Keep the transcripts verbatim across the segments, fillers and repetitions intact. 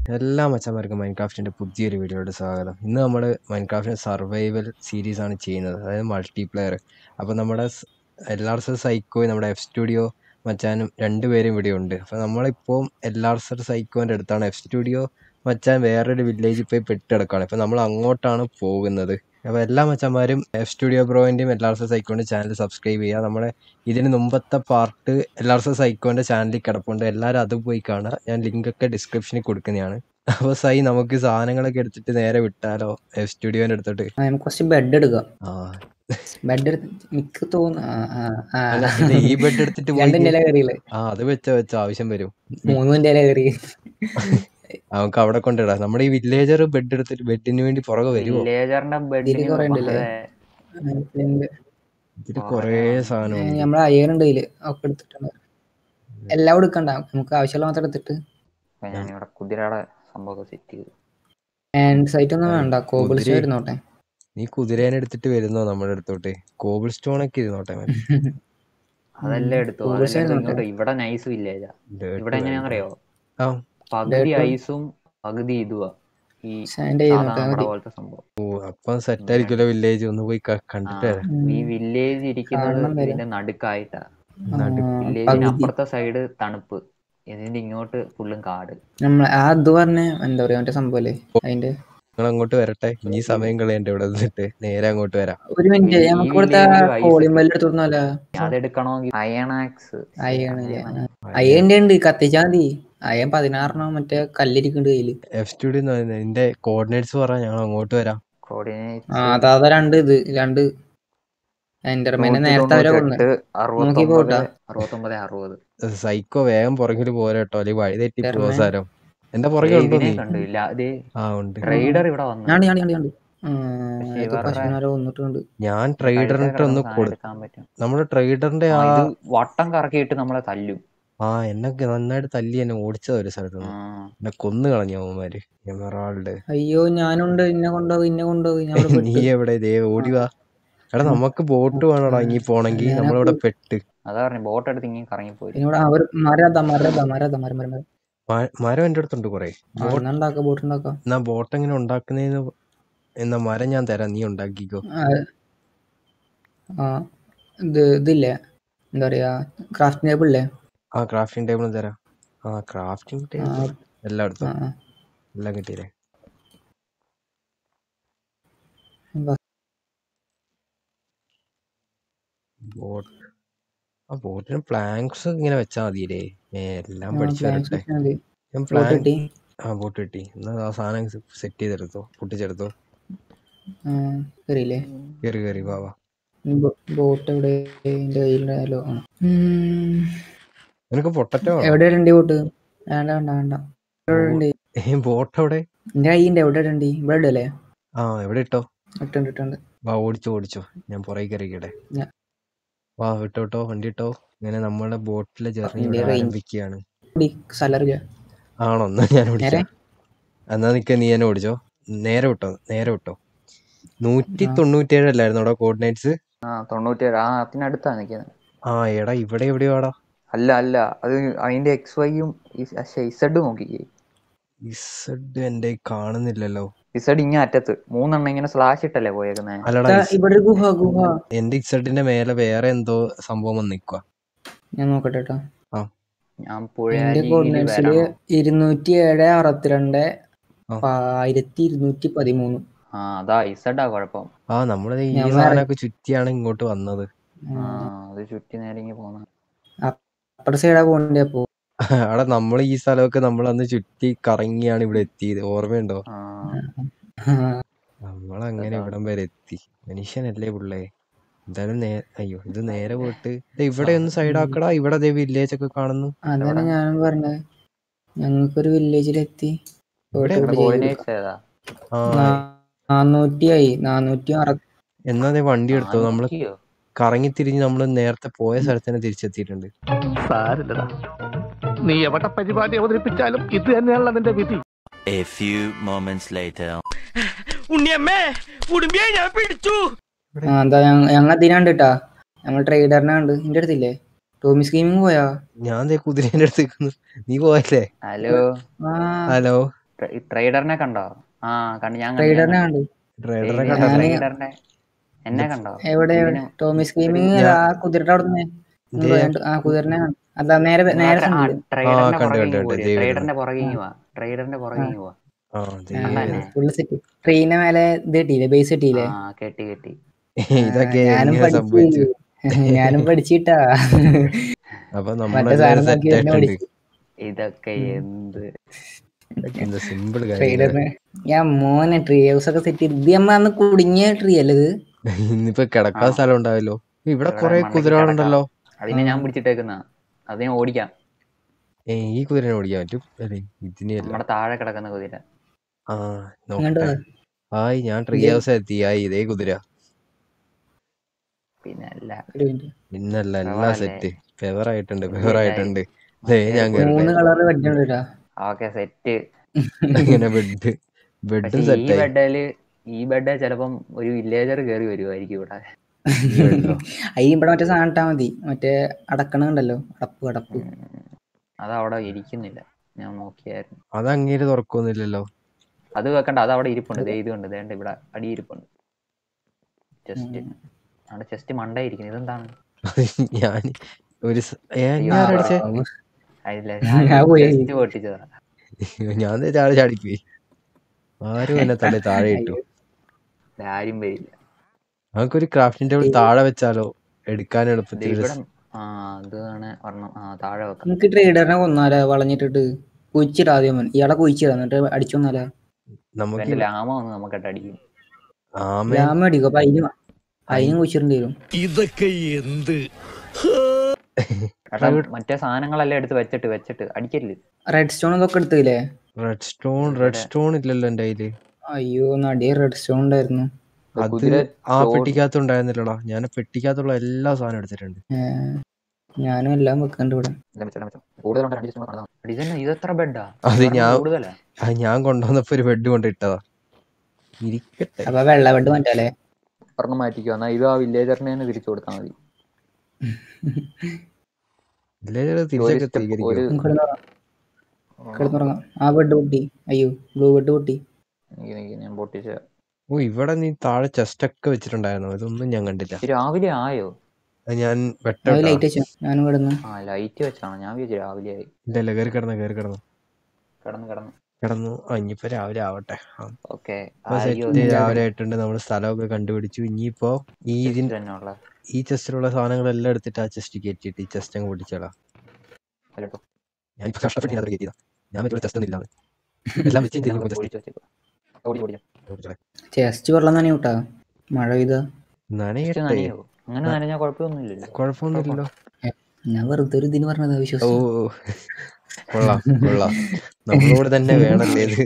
എല്ലാ മച്ചന്മാർക്കും മൈൻക്രാഫ്റ്റിന്റെ പുതിയൊരു വീഡിയോയുടെ സ്വാഗതം. ഇന്ന് നമ്മൾ മൈൻക്രാഫ്റ്റിന്റെ സർവൈവൽ സീരീസ് ആണ് ചെയ്യുന്നത്, അതായത് മൾട്ടിപ്ലെയർ. അപ്പോൾ നമ്മുടെ എല്ലാർസർ സൈക്കോയും നമ്മുടെ എഫ് സ്റ്റുഡിയോ മച്ചാനും രണ്ടുപേരും ഇവിടെ ഉണ്ട്. അപ്പോൾ നമ്മളിപ്പോൾ എല്ലാർസർ സൈക്കോന്റെ അടുത്താണ്. എഫ് സ്റ്റുഡിയോ മച്ചാൻ വേറൊരു വില്ലേജിൽ പോയി പെട്ടെടുക്കുകയാണ്. അപ്പോൾ നമ്മൾ അങ്ങോട്ടാണ് പോകുന്നത്. അപ്പോൾ എല്ലാ മച്ചന്മാരും എഫ് സ്റ്റുഡിയോ ബ്രോയിൻ്റെയും എല്ലാർസർ സൈക്കോന്റെ ചാനൽ സബ്സ്ക്രൈബ് ചെയ്യുക. നമ്മുടെ ഇതിന് മുമ്പത്തെ പാർട്ട് എല്ലാർസർ സൈക്കോന്റെ ചാനലിൽ കിടപ്പുണ്ട്, എല്ലാവരും അത് പോയി കാണുക. ഞാൻ ലിങ്ക് ഒക്കെ ഡിസ്ക്രിപ്ഷനിൽ കൊടുക്കുന്നതാണ്. അപ്പൊ സൈ നമുക്ക് സാധനങ്ങളൊക്കെ എടുത്തിട്ട് നേരെ വിട്ടാലോ എഫ് സ്റ്റുഡിയോന്റെ അടുത്തോട്ട്? നമുക്ക് കുറച്ച് ബെഡ് എടുക്കാം. ആ ബെഡ് എനിക്ക് തോന്നുന്നു ഈ ബെഡ് എടുത്തിട്ട് ആ അത് വെച്ച വെച്ച ആവശ്യം വരും. മൂന്നിന്റെ കയറി നമുക്ക് അവിടെ കൊണ്ടിടാം. നമ്മുടെ ഈ വില്ലേജർ ബെഡ് എടുത്തിട്ട് ബെഡിന് വേണ്ടി പുറകെ വരുമോ? ഇതില് കൊറേ സാധനം നമ്മളെ അയ്യനുണ്ട് ഇതില് ഒക്കെ എടുത്തിട്ടുണ്ട്. എല്ലാം എടുക്കണ്ട, നമുക്ക് ആവശ്യമുള്ള മാത്രം എടുത്തിട്ട് കുതിരയുടെ സംഭവം സെറ്റ് ചെയ്തു. സൈറ്റ് ഒന്നും വേണ്ട, കോബിൾ സ്റ്റോൺ ഇരുന്നോട്ടെ. നീ കുതിരേനെ എടുത്തിട്ട് വരുന്നോ നമ്മുടെ അടുത്തോട്ട്? കോബിൾ സ്റ്റോൺ ഒക്കെ ഇരുന്നോട്ടെ. അതെല്ലാം എടുത്തു. ഇവിടെ നൈസ് വില്ലേജാ. ഇവിടെ എങ്ങനെയാണെന്നറിയോ, പകുതി ഐസും പകുതി ഇതുവാ ഈ പോലത്തെ സംഭവം. ഓ അപ്പൊ സെറ്റ് ആയിരിക്കുമല്ലോ വില്ലേജ്. ഒന്ന് പോയി കണ്ടിട്ട് ഈ വില്ലേജ് ഇരിക്കുന്നത് ഇതിന്റെ നടുക്കായിട്ടാ. വില്ലേജിന് അപ്പുറത്തെ സൈഡ് തണുപ്പ്, ഇതിന്റെ ഇങ്ങോട്ട് ഫുള്ളും കാട്. അത് പറഞ്ഞ എന്താ പറയാ മറ്റേ സംഭവല്ലേ അതിന്റെ. നിങ്ങൾ അങ്ങോട്ട് വരട്ടെ, ഇനി സമയം കളയണ്ട. ഇവിടെ നിന്നിട്ട് നേരെ അങ്ങോട്ട് വരാം. ഒരു മിനിറ്റ്, നമുക്ക് ഇവിടുത്തെ കോളിമല്ലെടുത്തോളാ. അതെടുക്കണമെങ്കിൽ അയണാക്സ് അയ്യന്റെ ഉണ്ട്, കത്തിച്ചാ മതി. അയ്യൻ പതിനാറെണ്ണം മറ്റേ കല്ലിരിക്കുന്നുണ്ട് കയ്യില്. എഫ് സ്റ്റുഡിയോ ഇതിന്റെ കോർഡിനേറ്റ്സ് പറഞ്ഞാൽ ഞങ്ങൾ അങ്ങോട്ട് വരാം. ആ അതാ രണ്ട് ഇത് രണ്ട് എന്റർമേനെ നേരത്തെ അവരെ സൈക്കോ വേഗം പുറകില് പോരാ കേട്ടോ, അല്ലെങ്കിൽ വഴി തെറ്റി പോസാരം. എന്റെ പുറകെ ഉണ്ടോ? ആ ഉണ്ട്. ഞാൻ ട്രൈഡറിന്റെ ഒന്ന് കൊടുക്കാൻ പറ്റും. നമ്മുടെ ട്രൈഡറിന്റെ ആ വട്ടം കറക്കിയിട്ട് നമ്മളെ തല്ലും. ആ എന്നൊക്കെ നന്നായിട്ട് തല്ലി എന്നെ ഓടിച്ചത് ഒരു സ്ഥലത്ത് നിന്ന്. എന്നെ കൊന്നു കളഞ്ഞു അവന്മാര്. എമറാൾഡ്. അയ്യോ ഞാനുണ്ട്, ഇന്നെ കൊണ്ടുപോകും ഇന്നെ കൊണ്ടുപോകും. നീ എവിടെ? ദേ ഓടിവാ. എടാ നമുക്ക് ബോട്ട് വേണോടാ ഇനി പോണെങ്കി. നമ്മളിവിടെ പെട്ട്. അതാ പറഞ്ഞു ബോട്ട് എടുത്ത് ഇങ്ങനെ കറങ്ങി പോയി. മരം എന്റെ അടുത്തുണ്ട് കൊറേ. എന്നാ ബോട്ട് എങ്ങനെ ഉണ്ടാക്കുന്നേന്ന് എന്നാ മരം ഞാൻ തരാം, നീ ഉണ്ടാക്കിക്കോ. ഇതില്ലേ എന്താ പറയാ, ക്രാഫ്റ്റിംഗ് ടേബിൾ ഇല്ലേ? ആ ക്രാഫ്റ്റിംഗ് ടേബിളും തരാം. ആ ക്രാഫ്റ്റിംഗ് ടേബിൾ എല്ലായിടത്തും എല്ലാം കിട്ടിയില്ലേ? ബോട്ട് ആ ബോട്ടിന് പ്ലാങ്ക്സ് ഇങ്ങനെ വെച്ചാ മതിയില്ലേ? എല്ലാം പഠിച്ചു വരട്ടെ. ഞാൻ പ്ലാൻ ആ ബോട്ട് കിട്ടി. എന്നാ ആ സാധനം സെറ്റ് ചെയ്തെടുത്തോ, പൊട്ടിച്ചെടുത്തോ. കേറി കേറി വാ വാ. ബോട്ട് എവിടെ? നിനക്ക് പൊട്ടറ്റോ എവിടെയുണ്ട് ബോട്ട്? വേണ്ട വേണ്ട വേണ്ട. ബോട്ട് എവിടെ? എന്റെ കയ്യിന്റെ എവിടെ ഉണ്ട്? ഇവിടെ അല്ലേ? ആ എവിടെ ഇട്ടോ? ഇട്ടുണ്ട് ഇട്ടുണ്ട്. വാ ഓടിച്ചോ ഓടിച്ചോ, ഞാൻ പുറകെ കയറിക്കട്ടെ. വാ വിട്ടോ വിട്ടോ, വണ്ടി ഇട്ടോ. ഇങ്ങനെ നമ്മുടെ ബോട്ടിലെ ജേർണി ആരംഭിക്കുകയാണ്. ആണോ? എന്നാ ഞാൻ ഓടിക്കാം. എന്നാ നിക്ക, നീ തന്നെ ഓടിച്ചോ. നേരെ വിട്ടോ നേരെ വിട്ടോ. നൂറ്റി തൊണ്ണൂറ്റി ഏഴ് അല്ലായിരുന്നു അവിടെ കോർഡിനേറ്റ്സ്? ആ എടാ ഇവിടെ എവിടെയാടാ? അല്ല അല്ല, അത് അതിന്റെ എക്സ് വൈയും ഇസഡ് നോക്കിക്കേ. ഇസഡ് എന്റെ കാണുന്നില്ലല്ലോ. ഇസഡ് ഇങ്ങനെ അറ്റത്ത് മൂന്നെണ്ണം ഇങ്ങനെ സ്ലാഷ് ഇട്ടല്ലേ പോയേക്കുന്നേ. എന്റെ ഇസഡിന്റെ മേലെ വേറെ എന്തോ സംഭവം വന്ന് നിക്കുവാ. ഞാൻ നോക്കട്ടെ കേട്ടോ. ആ ഞാൻ ഇരുന്നൂറ്റി ഏഴ് അറുപത്തിരണ്ട് ആയിരത്തി ഇരുന്നൂറ്റി പതിമൂന്ന്. ആ അതാ ഇസഡാ കുഴപ്പം. ആ നമ്മള് ഈ സാധനമൊക്കെ ചുറ്റിയാണ് ഇങ്ങോട്ട് വന്നത്. അത് ചുറ്റി നേരെ പോന്ന അപ്പുറത്തെ സൈഡാ പോണ്ടേ? അപ്പൊ അവിടെ നമ്മൾ ഈ സ്ഥലമൊക്കെ നമ്മൾ അന്ന് ചുറ്റി കറങ്ങിയാണ് ഇവിടെ എത്തിയത്, ഓർമ്മയുണ്ടോ? നമ്മളങ്ങനെ ഇവിടം വരെ എത്തി. മനുഷ്യനല്ലേ പിള്ളേ. എന്തായാലും അയ്യോ ഇത് നേരെ പോയിട്ട് ഇവിടെ ഒന്ന് സൈഡ് ആക്കടാ. ഇവിടെ അതേ വില്ലേജ് ഒക്കെ കാണുന്നു. അതാണ് ഞാൻ പറഞ്ഞത്, ഞങ്ങൾക്കൊരു വില്ലേജിലെത്തി. നാനൂറ്റിയായി നാനൂറ്റി അറുപത്തി. എന്നാ അതേ വണ്ടി എടുത്തോ. നമ്മള് കറങ്ങി തിരിഞ്ഞ് നമ്മള് നേരത്തെ പോയ സ്ഥലത്ത് തന്നെ തിരിച്ചെത്തിയിട്ടുണ്ട്. നീ എവിടെ പരിപാടി അവതരിപ്പിച്ചാലും ഇത് തന്നെയാണല്ലോ നിന്റെ വിധി. A few moments later. ഉണ്ണിയമ്മേ കുടുംബിയെ ഞാൻ പിടിച്ചു. എന്താ ഞങ്ങൾ അതിനാണ്ട് കേട്ടാ, ഞങ്ങൾ ട്രേഡറിനെ കണ്ട്. നിന്റെ അടുത്തില്ലേ ടോമി സ്കീമിങ് പോയാ? ഞാൻ കുതിരേന്റെ അടുത്ത്. നീ പോയല്ലേ? ഹലോ ഹലോ ട്രേഡറിനെ കണ്ടോ? ആ കണ്ടു, ഞാൻ ട്രേഡറിനെ കണ്ടു. ട്രേഡറെ കണ്ടല്ലോ. ട്രേഡറിനെ എന്നെ കണ്ടോ? എവിടെ ടോമി സ്കീമിങ് ആ കുതിരയുടെ അവിടെ നിന്ന് ആ കുതിരനെ അല്ല നേരെ നേരെ ട്രേഡറിന്റെ പുറകെ പോവാ, ട്രേഡറിന്റെ പുറകെ പോവാ, ട്രേഡറിന്റെ പുറകെ പോവാ. Full set. ട്രെയിനിന്റെ മേലെ ഇത് കെട്ടിയില്ലേ, ബേസ് കെട്ടിയില്ലേ? കെട്ടി കെട്ടി. ഇതൊക്കെ ഞാനും പഠിച്ചു, ഞാനും പഠിച്ചിട്ടാ. അപ്പൊ മറ്റേ സാധനം നോക്കി തന്നെ പഠിച്ചു. ഇതൊക്കെ എന്ത് സിമ്പിൾ ട്രേഡറിന് ഞാൻ മോനെ ട്രീ ഹൗസ് ഒക്കെ സെറ്റ് ചെയ്ത് അമ്മ അന്ന് കുടുങ്ങിയ ട്രീ അല്ലത്. ഇന്നിപ്പോ കിടക്കാൻ സ്ഥലം ഉണ്ടാവല്ലോ. ഇവിടെ കൊറേ കുതിരകളുണ്ടല്ലോ. അതിനെ ഞാൻ പിടിച്ചിട്ടേക്കുന്ന, അത് ഞാൻ ഓടിക്കാം. ഏ ഈ കുതിരനെ ഓടിക്കാൻ പറ്റും? ഇതിന് നമ്മുടെ താഴെ കിടക്കുന്ന കുതിര. ആ നോക്കട്ടെ. ആയി ഞാൻ ട്രീ ഹൗസ് എത്തി. ആയി ഇതേ കുതിര. പിന്നല്ല പിന്നല്ല എല്ലാം സെറ്റ്. ഫെവറായിട്ടുണ്ട്, ഫെവറായിട്ടുണ്ട്. ഞാൻ മൂന്ന് കളറ് പറ്റുന്നുണ്ടാ. Okay set. അങ്ങനെ ബെഡ് ബെഡും സെറ്റ്. ഈ ബെഡില് ഈ ബെഡ് ചിലപ്പം ഒരു വില്ലേജർ കയറി വരുമായിരിക്കും ഇവിടെ. അയ്യ ഇവിടെ മറ്റേ സാധനം ഇട്ടാ മതി, മറ്റേ അടക്കണുണ്ടല്ലോ, അടപ്പ് അടപ്പ്. അതവിടെ ഇരിക്കുന്നില്ല, ഞാൻ നോക്കിയായിരുന്നു. അത് അങ്ങേര് തുറക്കൊന്നുമില്ലല്ലോ. അത് വെക്കണ്ട, അത് അവിടെ ഇരിപ്പുണ്ട്. ദേ ഇത് കൊണ്ട് ദേണ്ട ഇവിടെ അടിയിരിപ്പുണ്ട്. ചെസ്റ്റ് അവിടെ ചെസ്റ്റ് മണ്ടായിരിക്കുന്നു. ഇതെന്താണ്? ഞാൻ ഒരു പൊട്ടിച്ചതാ. ഞാൻ ചാടി ചാടിപ്പോയി. ആരും എന്നെ തള്ളി താഴെ ഇട്ടു. ആരും വരില്ല. നമുക്കൊരു ക്രാഫ്റ്റിംഗ് ടേബിൾ താഴെ വെച്ചാലോ, എടുക്കാൻ എളുപ്പത്തിൽ. താഴെ വെക്കാം. നമുക്ക് ട്രേഡറിനെ കൊന്നാലോ, വളഞ്ഞിട്ടിട്ട് കുഴിച്ചിടാ. ആദ്യം ഇയാളെ കുഴിച്ചിടാ, എന്നിട്ട് അടിച്ചു കൊന്നാലോ. നമുക്ക് ലാമ വന്ന് നമുക്കിട്ട് അടിക്കും. ലാമ അടിക്കും. അപ്പൊ അതിന് അതിനും കുഴിച്ചിടേണ്ടി വരും. ഇതൊക്കെ എന്ത് മറ്റേ സാധനങ്ങളെല്ലാം എടുത്ത് വെച്ചിട്ട് വെച്ചിട്ട് അടിക്കരുത്. റെഡ് സ്റ്റോൺ ഇതൊക്കെ എടുത്തില്ലേ? റെഡ് സ്റ്റോൺ റെഡ് സ്റ്റോൺ ഇല്ലല്ലോ എന്റെ കയ്യില്. അയ്യോ നടിയ റെഡ് സ്റ്റോൺ ഉണ്ടായിരുന്നു. അത് ആ പെട്ടിക്കകത്ത് ഉണ്ടായിരുന്നില്ലടാ. ഞാൻ പെട്ടിക്കകത്തുള്ള എല്ലാ സാധനം എടുത്തിട്ടുണ്ട്. ഞാനും എല്ലാം വെക്കണ്ട് ഇവിടെ. അത് ഞാൻ ഞാൻ കൊണ്ടുവന്നപ്പോ ഒരു ബെഡ് കൊണ്ട് ഇട്ടതാ. ഇരിക്കട്ടെ. അപ്പൊ വെള്ള ബെഡ് മാറ്റാലേ? ഒരെണ്ണം മാറ്റിക്കോ. എന്നാ ഇത് ആ വില്ലേജറിനെ തന്നെ തിരിച്ചു കൊടുത്താൽ മതി. കിടന്നുറങ്ങാം. ആ ബെഡ് പൊട്ടി. അയ്യോ ബ്ലൂ ബെഡ് പൊട്ടി. ഞാൻ പൊട്ടിച്ച. ഓ ഇവിടെ നീ താഴെ ചെസ്റ്റ് ഒക്കെ വെച്ചിട്ടുണ്ടായിരുന്നു. ഇതൊന്നും ഞാൻ കണ്ടില്ല. രാവിലെ ആയോ? ഞാൻ ലൈറ്റ് വെച്ചു. ഞാനും കിടന്നു. ആ ലൈറ്റ് വെച്ചാണ് ഞാൻ വിചാരിച്ചു രാവിലെ ആയി. ഇല്ല ഇല്ല കയറി കിടന്നു കയറി കിടന്നു കിടന്നു കിടന്നു കിടന്നു. ഇനിയിപ്പോ രാവിലെ ആവട്ടെ. സെറ്റ് രാവിലെ ആയിട്ടുണ്ട്. നമ്മള് സ്ഥലമൊക്കെ കണ്ടുപിടിച്ചു. ഇനിയിപ്പോ ഈ ഈ ചെസ്റ്റിലുള്ള സാധനങ്ങളെല്ലാം എടുത്തിട്ട് ആ ചെസ്റ്റ് കയറ്റിട്ട് ഈ ചെസ്റ്റ് അങ്ങ് പൊട്ടിച്ചോളാം. ഞാനിപ്പോ കഷ്ടപ്പെട്ട് കയറ്റിയതാ. ഞാൻ പറ്റുള്ള ചെസ്റ്റ് ഒന്നും ഇല്ലാതെ എല്ലാം ചെസ്റ്റ് വെള്ളം നനയൂട്ടാ മഴ പെയ്താ. കുഴപ്പമൊന്നുമില്ലല്ലോ. ഞാൻ വെറുതെ ഒരു ഇതിന് പറഞ്ഞതാ. വിശ്വസിച്ചു. ഓ കൊള്ളാം കൊള്ളാം. നമ്മളോട് തന്നെ വേണല്ലേ ഇത്.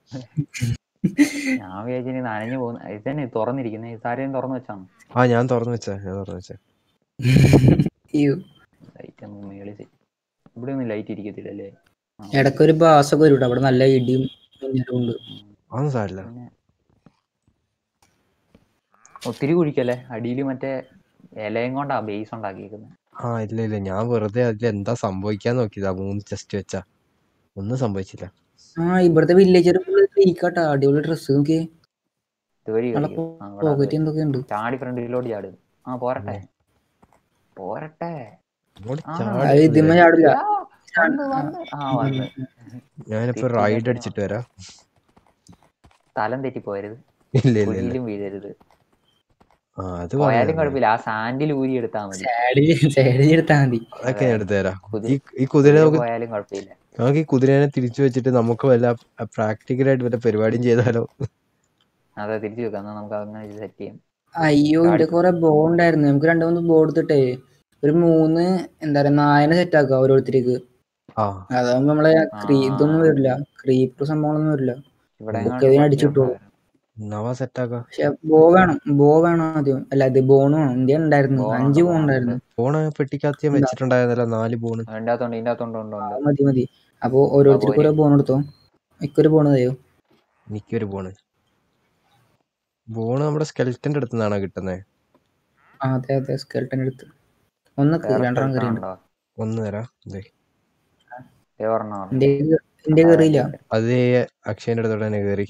ഞാൻ വിചാരിച്ചു നനഞ്ഞു പോകുന്ന ഇതന്നെ തുറന്നിരിക്കുന്നത്. ഈ സാരിയും തുറന്നു വെച്ചാണ്. ആ ഞാൻ തുറന്നു വെച്ചാ ഞാൻ തുറന്നു വെച്ചാ ലൈറ്റ് മേളിൽ ഇവിടെ ഒന്നും ലൈറ്റ് ഇരിക്കത്തില്ലല്ലേ? ഇടക്കൊരു ബാസൊക്കെ വരും അവിടെ. നല്ല ഇടിയും ഉണ്ട്. അതൊന്നും സാരില്ല. ഒത്തിരി കുഴിക്കല്ലേ. അടിയിൽ മറ്റേ ഇലയും കൊണ്ടാ ബേസ് ഉണ്ടാക്കിയിരിക്കുന്നത്. ആ ഇല്ല ഇല്ല ഞാൻ വെറുതെ അതിൽ എന്താ സംഭവിക്കാൻ നോക്കിയതാ. മൂന്ന് ചെസ്റ്റ് വെച്ചാ ഒന്നും സംഭവിച്ചില്ല. ആ ഇവിടുത്തെ വില്ലേജർ ഫുള്ള് അടിപൊളി ഡ്രസ് നോക്കിയേ. എന്തൊക്കെ ഉണ്ട്. ചാടി ഫ്രണ്ടിലോട്ട് ചാടും. ആ പോരട്ടെ പോരട്ടെ. ചാടില്ല. ഞാനിപ്പോ റൈഡ് അടിച്ചിട്ട് വരാം. സ്ഥലം തെറ്റിപ്പോയരുത്. ഇല്ല ഇല്ല വീഴരുത്. പോയാലും കുഴപ്പമില്ല. ആ സാൻഡിൽ ഊരി എടുത്താൽ മതി. എടുത്താ മതി. അതൊക്കെ ഞാൻ എടുത്തു തരാം. ഈ കുതിര പോയാലും കുഴപ്പമില്ല. നമുക്ക് ഈ കുതിരനെ തിരിച്ചു വെച്ചിട്ട് നമുക്ക് വല്ല പ്രാക്ടിക്കലായിട്ട് വല്ല പരിപാടിയും ചെയ്താലോ? അതെ തിരിച്ചു വെക്കാം. നമുക്ക് അങ്ങനെ സെറ്റ് ചെയ്യാം. അയ്യോ ഇവിടെ കൊറേ ബോർഡ് ഉണ്ടായിരുന്നു. നമുക്ക് രണ്ടു മൂന്ന് ബോർഡ് എടുത്തിട്ടേ ഒരു മൂന്ന് എന്താ പറയാ നായനെ സെറ്റ് ആക്കാം ഓരോരുത്തർക്ക്. അതാകുമ്പോ നമ്മളെ ഇതൊന്നും വരില്ല. ക്രീപ്പർ സംഭവങ്ങളൊന്നും വരില്ല. അടിച്ചിട്ടു. പക്ഷെ ബോ വേണം. ബോ വേണം ആദ്യം. അല്ല ഇത് ബോൺ വേണം. ഇന്ത്യ ഉണ്ടായിരുന്നു. അഞ്ച് ബോൺ ഉണ്ടായിരുന്നു. ബോണ് പെട്ടിക്കകത്ത് വെച്ചിട്ടുണ്ടായിരുന്നല്ലോ. നാല് ബോണ് മതി മതി. അപ്പൊ ഓരോരുത്തർക്ക് ഓരോ ബോൺ എടുത്തോ. എനിക്കൊരു ബോണ് തയ്യോ? എനിക്കൊരു ബോണ്. ബോണ് നമ്മുടെ സ്കെൽറ്റന്റെ അടുത്ത് നിന്നാണോ കിട്ടുന്നത്? അതെ അതെ സ്കെൽറ്റന്റെ അടുത്ത്. ഒന്ന് രണ്ടെണ്ണം കയറിയുണ്ട്. ഒന്ന് തരാം. എന്റെ കേറിയില്ല. അത് അക്ഷയന്റെ അടുത്തോടെ തന്നെ കേറി.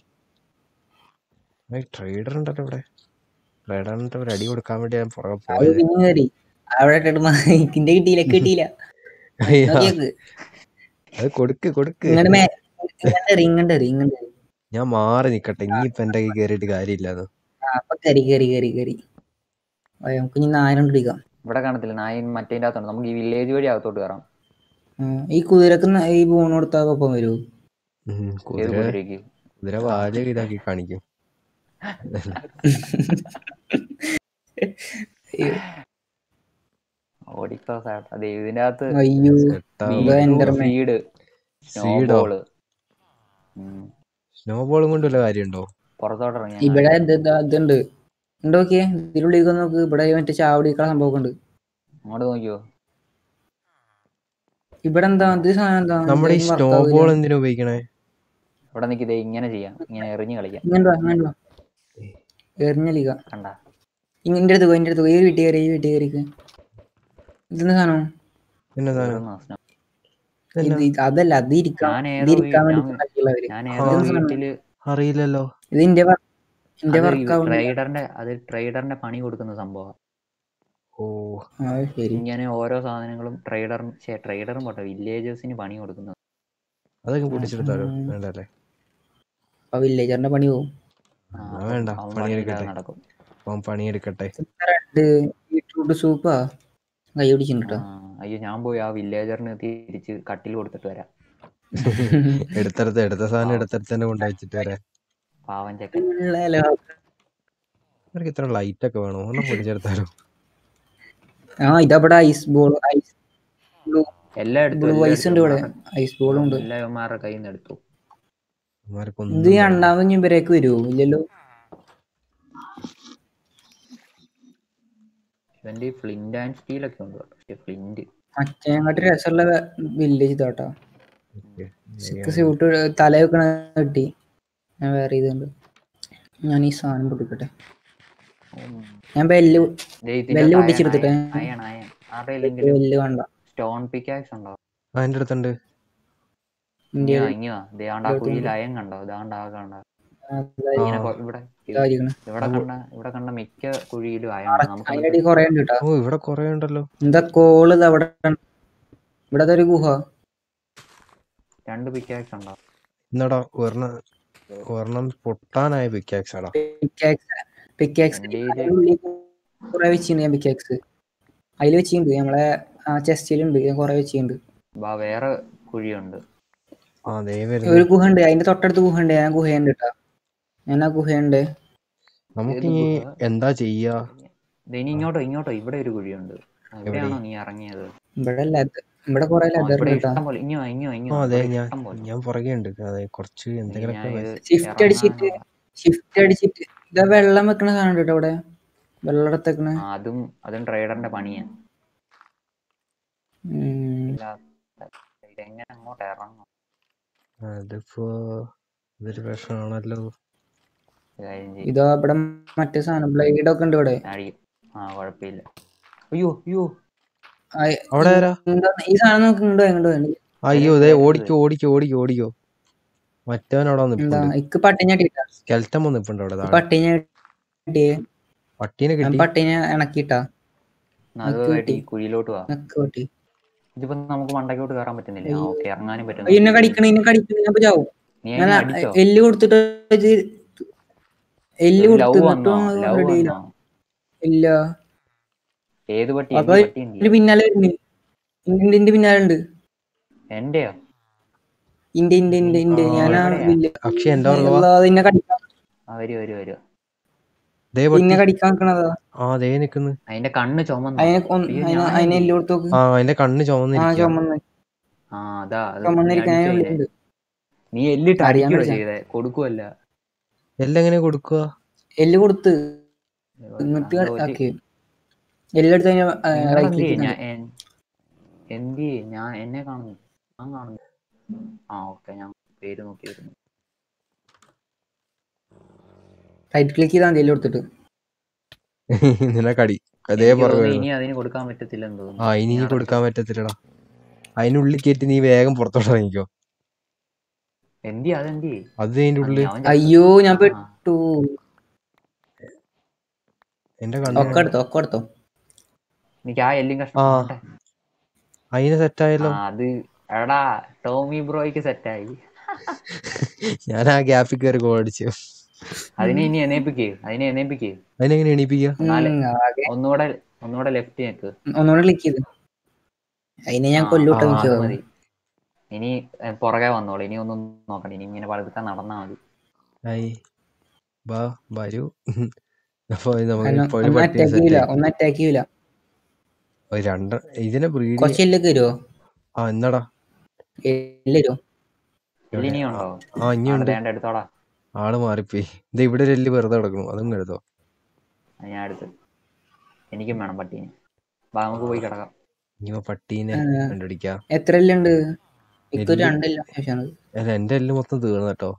ട്രേഡർ ഉണ്ടല്ലോ ഇവിടെ. ട്രേഡറിന്റെ ഒരു അടി കൊടുക്കാൻ വേണ്ടി ഞാൻ പുറകെ അത് പോയത്. പിന്നെ കേറി അവിടെ ഇട്ടിട്ട് ഇന്റെ കിട്ടിയില്ല കിട്ടിയില്ല. നോക്കിയേക്ക് അത് കൊടുക്ക് കൊടുക്ക്. ഇങ്ങോട്ട് മേ ഇങ്ങോട്ട് ഇങ്ങോട്ട് ഇങ്ങോട്ട് ഞാൻ മാറി നിക്കട്ടെ, ഇനിയിപ്പൊ എന്റെ കൈ കേറിയിട്ട് കാര്യമില്ലാന്ന്. അപ്പൊ കരി കരി കരി കരി നമുക്ക് ഇനി നായനോണ്ടിരിക്കാം. ഇവിടെ കാണത്തില്ല നായ, മറ്റേ അകത്തുണ്ട്. നമുക്ക് ഈ വില്ലേജ് വഴി അകത്തോട്ട് കയറാം. ഈ കുതിരക്ക് ഈ ബോൺ കൊടുത്താൽ ഒപ്പം വരൂ. ഏത് കുതിരക്ക്? കുതിര വാല് ഇതാക്കി കാണിക്കും. ഓടിക്കോ സാർ. അതെ ഇതിന്റെ അകത്ത് അയ്യോ സീഡ്, സ്നോബോള്. സ്നോബോളും കൊണ്ട് വല്ല കാര്യമുണ്ടോ? പുറത്തോട്ട് ഇറങ്ങി ഇവിടെ ഇതുണ്ട് ഉണ്ടോക്കിയേ. ഇതിനുള്ളിൽ നോക്ക്. ഇവിടെ മറ്റേ ചാവടിക്കുള്ള സംഭവം ഉണ്ട്. അങ്ങോട്ട് നോക്കിയോ. ഇവിടെ എന്താ ഇത് സാധനം എന്താ? നമ്മുടെ ഈ സ്നോബോൾ എന്തിനാ ഉപയോഗിക്കണേ? ഇവിടെ നിൽക്കിതേ ഇങ്ങനെ ചെയ്യാം, ഇങ്ങനെ എറിഞ്ഞു കളിക്കാം. ഇങ്ങോട്ടോ ഇങ്ങോട്ടോ എറിഞ്ഞളിക്ക. കണ്ട ഇന്റെ അടുത്ത് പോയി, എന്റെ അടുത്ത് പോയി. ഈ വീട്ടിൽ കയറി, ഈ വീട്ടിൽ കയറിക്ക്. ഇതെന്താ സാധനം? അതല്ല, അത് ഇരിക്കാൻ അറിയില്ലല്ലോ. ഇത് ഇന്റെ ഇന്റെ വർക്ക് ട്രേഡറിന്റെ അത് ട്രേഡറിന്റെ പണി കൊടുക്കുന്ന സംഭവം. ഓ ഇങ്ങനെ ഓരോ സാധനങ്ങളും ട്രേഡറും ട്രേഡറും പോട്ടെ വില്ലേജേഴ്സിന് പണി കൊടുക്കുന്നത്. അതൊക്കെ പൊട്ടിച്ചെടുത്താലോ? വേണ്ടല്ലേ, വില്ലേജറിന്റെ പണി പോകും. വേണ്ട, പണിയെടുക്കട്ടെ നടക്കും. പണിയെടുക്കട്ടെ. ബീട്രൂട്ട് സൂപ്പാ കൈ പിടിച്ചിട്ടോ. അയ്യോ ഞാൻ പോയി ആ വില്ലേജറിന് തിരിച്ച് കട്ടിൽ കൊടുത്തിട്ട് വരാം. എടുത്തടുത്ത് എടുത്ത സാധനം എടുത്തടുത്ത് തന്നെ കൊണ്ടുവച്ചിട്ട് വരാം. പാവം ചെക്കൻ. അവർക്ക് ഇത്ര ലൈറ്റ് ഒക്കെ വേണോ? ഒന്നും പൊടിച്ചെടുത്താലോ? ആ ഇതവിടെ ഐസ് ബോൾ, ഐസ് ബ്ലൂ എല്ലായിടത്തും ഐസ് ഉണ്ട്. ഇവിടെ ഐസ് ബോളും ഉണ്ട്. എല്ലാവന്മാരുടെ കയ്യിൽ നിന്ന് എടുത്തു. ഇത് രണ്ടാമത് ഇവരേക്ക് വരുമോ? ഇല്ലല്ലോ. ഇവന്റെ ഫ്ലിന്റ് ആൻഡ് സ്റ്റീൽ ഒക്കെ ഉണ്ട്. പക്ഷെ ഫ്ലിന്റ് മറ്റേങ്ങാട്ട് രസമുള്ള വില്ലേജ് ഇതാട്ടാ. സ്യൂട്ട് തല വെക്കണ കിട്ടി. ഞാൻ വേറെ ഇതുണ്ട്. ഞാൻ ഈ സാധനം പൊട്ടിക്കട്ടെ. ഞാൻ ബെല്ല് ബെല്ല് പൊട്ടിച്ചെടുത്തിട്ടെ. ബെല്ല് വേണ്ട. സ്റ്റോൺ പിക്കാക്സ് ഉണ്ടോ? അതിന്റെ അടുത്തുണ്ട്. കുഴിയിൽ അയം കണ്ടോ? ഇതാണ്ടാകണ്ട ഇവിടെ ഇവിടെ കണ്ട ഇവിടെ കണ്ട മിക്ക കുഴിയിലും അയം. ഇവിടെ കൊറേ ഉണ്ടല്ലോ. എന്താ കോള് അവിടെ? ഇവിടെ ഒരു ഗുഹ. രണ്ട് പിക്കാക്സ് ഉണ്ടോ? എന്നടാ ഒരെണ്ണം ഒരെണ്ണം പൊട്ടാനായ പിക്കാക്സ് ആടാ. പിക്കാക്സ് കുറെ വെച്ചിട്ടുണ്ട് ഞാൻ. പിക്കാക്സ് അതിൽ വെച്ചിട്ടുണ്ട്. നമ്മളെ ചെസ്റ്റിലുണ്ട്. ഞാൻ കുറെ വെച്ചിട്ടുണ്ട്. വേറെ കുഴിയുണ്ട്. ഒരു ഗുഹ ഉണ്ട്. അതിന്റെ തൊട്ടടുത്ത് ഗുഹ ഉണ്ട്. ഞാൻ ഗുഹയുണ്ട് കേട്ടാ. ഞാൻ ആ ഗുഹയുണ്ട്. നമുക്ക് എന്താ ചെയ്യാ? ഇനി ഇങ്ങോട്ടോ ഇങ്ങോട്ടോ ഇവിടെ ഒരു കുഴിയുണ്ട്. എവിടെയാണോ നീ ഇറങ്ങിയത്? ഇവിടെ ഇവിടെ കുറെ ഞാൻ പുറകെ ഉണ്ട്. അതെ കുറച്ച് എന്തെങ്കിലും ഷിഫ്റ്റ് അടിച്ചിട്ട് ഷിഫ്റ്റ് അടിച്ചിട്ട് ഇതാ വെള്ളം വെക്കണ സാധനം കേട്ടോ. ഇവിടെ വെള്ളം എടുത്തേക്കണ അതും അതും ട്രേഡറിന്റെ പണിയാ. ഇതെങ്ങനെ അങ്ങോട്ട് ഇറങ്ങും? അതിപ്പോ ഇതൊരു പ്രശ്നമാണല്ലോ. ഇതാ ഇവിടെ മറ്റേ സാധനം ബ്ലേഡ് ഒക്കെ ഉണ്ട് ഇവിടെ. ആ കുഴപ്പമില്ല. അയ്യോ അയ്യോ അവിടെ ഈ സാധനം നോക്കുന്നുണ്ടോ? എങ്ങോട്ടോ അയ്യോ ഇതേ ഓടിക്കോ ഓടിക്കോ ഓടിക്കോ ഓടിക്കോ. മറ്റവനവിടെ പട്ടിനെ നിപ്പുണ്ട് അവിടെ. പട്ടീനെ കിട്ടി. പട്ടീനെ ഇണക്കിട്ടാ കുഴിയിലോട്ട് പോവാ. ഇതിപ്പോ നമുക്ക് മണ്ടക്കോട്ട് കയറാൻ പറ്റുന്നില്ല. ഓക്കെ ഇറങ്ങാനും പറ്റുന്നില്ല. എന്നെ കടിക്കണ എന്നെ കടിക്കണ ചാവും. എല്ല് കൊടുത്തിട്ട് എല്ല് കൊടുത്തിട്ടോ ഇല്ല. ഏത് പട്ടി? പിന്നാലെ ഇന്റെ പിന്നാലെ ഉണ്ട്. എന്റെയോ? ഇന്റെ ഇന്റെ ഇന്റെ ഇന്റെ ഞാനാ അതിനെ കടിക്കാൻ നിക്കണതാ. അതിന്റെ കണ്ണ് ചുമന്നു. അതിനെ എല്ല് കൊടുത്തു. അതിന്റെ കണ്ണ് ചുമന്നിരിക്കുന്നു. നീ എല്ലിട്ട് അടിക്കുകയോ ചെയ്തേ? കൊടുക്കുവല്ല. എല്ലെങ്ങനെ കൊടുക്കുക? എല്ല് കൊടുത്ത് എന്നിട്ട് എല്ലെടുത്ത് എന്ത് ഞാൻ എന്നെ കാണുന്നു. ഞാൻ കാണുന്നു. ആ ഓക്കെ ഞാൻ പേര് നോക്കി വരുന്നു. റൈറ്റ് ക്ലിക്ക് ചെയ്താൽ മതി എല്ല് കൊടുത്തിട്ട്. നിനക്കടി ഇനി അതിന് കൊടുക്കാൻ പറ്റത്തില്ലെന്ന് തോന്നുന്നു. ആ ഇനി കൊടുക്കാൻ പറ്റത്തില്ലടാ. അതിനുള്ളിൽ കയറ്റി നീ വേഗം പുറത്തോട്ട് ഇറങ്ങിക്കോ. എന്തി അതെന്തി അത് അതിന്റെ ഉള്ളില് അയ്യോ ഞാൻ പെട്ടു. എന്റെ ഒക്കെ എടുത്തോ ഒക്കെ എടുത്തോ. എനിക്ക് ആ എല്ലും കഷ്ണം അതിന് സെറ്റായല്ലോ. അത് എടാ ടോമി ബ്രോയ്ക്ക് സെറ്റായി. ഞാൻ ആ ഗ്യാപ്പിൽ കയറി ഗോൾ അടിച്ചു. അതിനെ ഇനി എണീപ്പിക്ക് അതിനെ എണീപ്പിക്ക് അതിനെങ്ങനെ എണീപ്പിക്ക? ഒന്നുകൂടെ ഒന്നുകൂടെ ലെഫ്റ്റ് ഞെക്ക്, ഒന്നുകൂടെ ക്ലിക്ക് ചെയ്ത്. അതിനെ ഞാൻ കൊല്ലൂട്ട. മതി. ഇനി പുറകെ വന്നോളൂ. ഇനി ഒന്നും നോക്കണ്ട. ഇനി ഇങ്ങനെ പതുക്കെ നടന്നാ മതി. വരൂ. ഇതിനെ ബ്രീഡ് ആ എന്നാടാ എടുത്തോടാ. ആള് മാറിപ്പോയി. ഇത് ഇവിടെ ഒരു എല്ല് വെറുതെ കിടക്കണു. അതും എടുത്തോ. ഞാൻ എടുത്ത്. എനിക്കും വേണം പട്ടീനെ. നമുക്ക് പോയി കിടക്കാം. ഇനി പട്ടീനെ കണ്ടുപിടിക്കാം. എത്ര എല്ലുണ്ട്? അല്ല എന്റെ എല്ല് മൊത്തം തീർന്നു കേട്ടോ.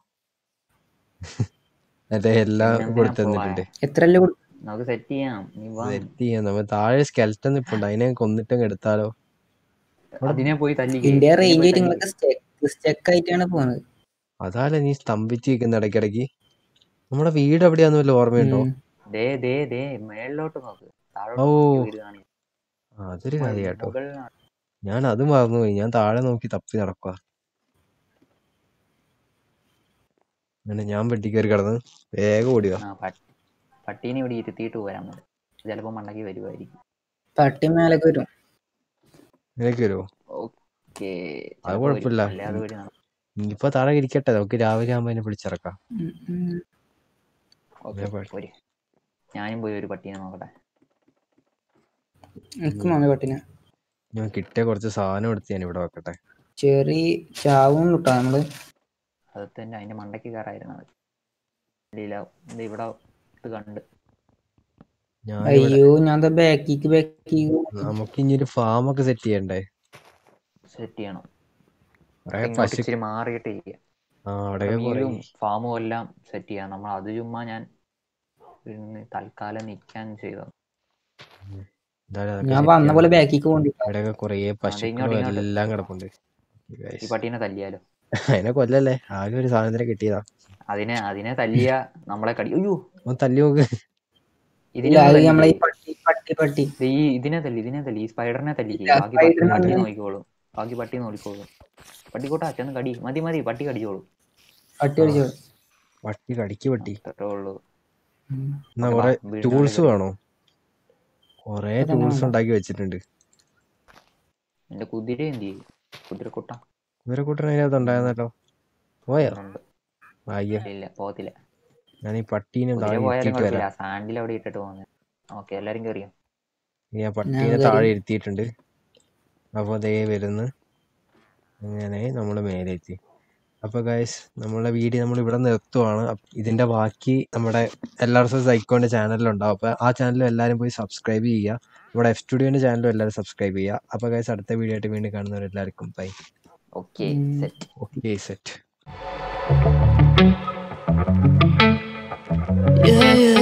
അതെ എല്ലാം കൊടുത്തിട്ടുണ്ട്. നമുക്ക് സെറ്റ് ചെയ്യാം. സെറ്റ് ചെയ്യാം. നമ്മ താഴെ സ്കെൽറ്റൻ നിപ്പുണ്ട്. അതിനെ കൊന്നിട്ടങ്ങ് എടുത്താലോ? അതിനെ പോയി തല്ലി. അതാല നീ സ്തംഭിച്ച് നിൽക്കുന്ന ഇടയ്ക്കിടയ്ക്ക്. നമ്മുടെ വീട് എവിടെയാന്ന് വല്ല ഓർമ്മയുണ്ടോ? മേളിലോട്ട് നോക്ക്. ഓ അതൊരു കാര്യം കേട്ടോ. ഞാൻ അത് മറന്നുപോയി. ഞാൻ താഴെ നോക്കി തപ്പി നടക്കുക. അങ്ങനെ ഞാൻ പെട്ടി കയറി കിടന്ന് വേഗം ഓടിയോ. പട്ടീനെ ഇവിടെ ഇരുത്തിയിട്ട് പോരാൻ മതി. ചിലപ്പോ മണ്ടയ്ക്ക് വരുമായിരിക്കും. പട്ടി മേലേക്ക് വരും. മേലേക്ക് വരുമോ? ഓക്കെ അത് കുഴപ്പമില്ല. ഇനിയിപ്പോ താഴെ ഇരിക്കട്ടെ. നമുക്ക് രാവിലെ ആകുമ്പോ അതിനെ പിടിച്ചിറക്കാം. ഞാനും പോയി ഒരു പട്ടീനെ നോക്കട്ടെ. ഞാൻ കിട്ടിയ കുറച്ച് സാധനം എടുത്ത് ഞാൻ ഇവിടെ വെക്കട്ടെ. ചെറിയ ചാവും കിട്ടാ നമ്മള്. അത് തന്നെ അതിന്റെ മണ്ടയ്ക്ക് കയറായിരുന്നത്. ഇവിടെ കണ്ട് അയ്യോ ഞാൻ നമുക്ക് ഇനി ഒരു ഫാം ഒക്കെ സെറ്റ് ചെയ്യണ്ടേ? സെറ്റ് ചെയ്യണം. പശു മാറിയിട്ട് ഫാമും എല്ലാം സെറ്റ് ചെയ്യാം. നമ്മൾ അത് ചുമ്മാ ഞാൻ തൽക്കാലം നിക്കാൻ ചെയ്തോ. ഇവിടെയൊക്കെ കൊറേ പശുക്കളും എല്ലാം കിടപ്പുണ്ട്. ഈ പട്ടീനെ തല്ലിയാലോ? അതിനെ കൊല്ലല്ലേ. ആകെ ഒരു സാധനത്തിനെ കിട്ടിയതാ. അതിനെ അതിനെ തല്ലിയ നമ്മളെ കടി. അയ്യോ തല്ലി നോക്ക്. ഇതിനെ തല്ലി ഇതിനെ തല്ലി ഈ സ്പൈഡറിനെ തല്ലി. ബാക്കി പട്ടി നോക്കിക്കോളും. ബാക്കി പട്ടി നോക്കിക്കോളും. പട്ടിക്കൂട്ടാ ചെന്ന് കടി. മതി മതി പട്ടി കടിച്ചോളൂ. പട്ടി കടിക്ക് പട്ടി. അത്രേ ഉള്ളൂ. എന്നാ കൊറേ ടൂൾസ് വേണോ? കൊറേ ടൂൾസ് ഉണ്ടാക്കി വെച്ചിട്ടുണ്ട്. എന്റെ കുതിര എന്ത് ചെയ്യും? കുതിരക്കുട്ട കുതിരക്കുട്ടൻ അതിനകത്ത് ഉണ്ടായിരുന്നല്ലോ. പോയോ? ഇല്ല പോകത്തില്ല. ഞാൻ ഈ പട്ടീനെ സാൻഡിൽ അവിടെ ഇട്ടിട്ട് പോകുന്നത്. ഓക്കെ എല്ലാരും കയറിയോ? ഞാൻ പട്ടീനെ താഴെ ഇരുത്തിയിട്ടുണ്ട്. അപ്പൊ അതേ വരുന്നു. അങ്ങനെ നമ്മള് മേലെ എത്തി. അപ്പൊ ഗൈസ് നമ്മളുടെ വീഡിയോ നമ്മൾ ഇവിടെ നിർത്തുവാണ്. ഇതിന്റെ ബാക്കി നമ്മുടെ എല്ലാവർക്കും സൈക്കോന്റെ ചാനലിലുണ്ടാവും. അപ്പൊ ആ ചാനലും എല്ലാവരും പോയി സബ്സ്ക്രൈബ് ചെയ്യുക. നമ്മുടെ എഫ് സ്റ്റുഡിയോന്റെ ചാനലും എല്ലാവരും സബ്സ്ക്രൈബ് ചെയ്യുക. അപ്പൊ ഗൈസ് അടുത്ത വീഡിയോ ആയിട്ട് വീണ്ടും കാണുന്നവരെല്ലാവർക്കും bye. Okay set. Okay set. Yeah, yeah.